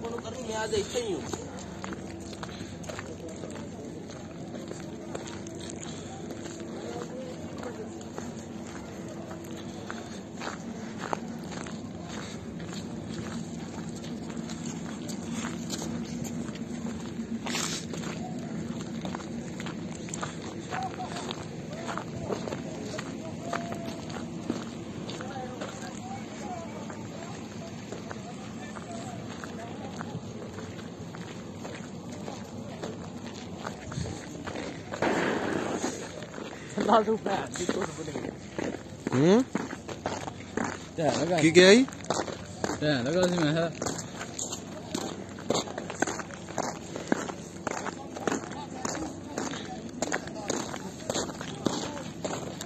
Phone करूँ मैं आज ऐसे ही हूँ। की क्या आई? लगा सी मैं